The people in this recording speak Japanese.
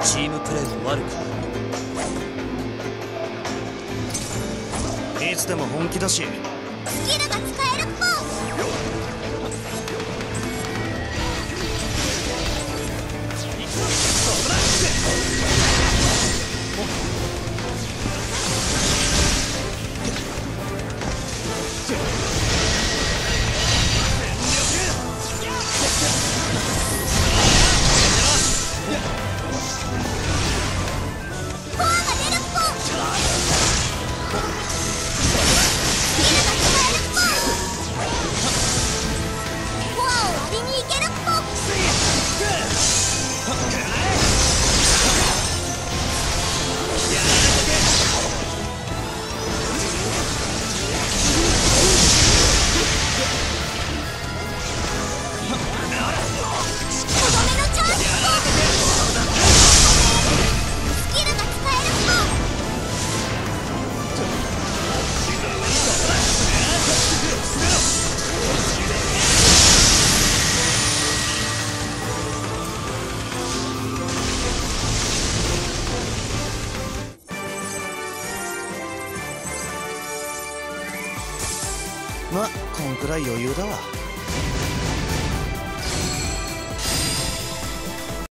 チームプレーも悪くない。いつでも本気だし。 スキルが使えるっぽ。 ま、こんくらい余裕だわ。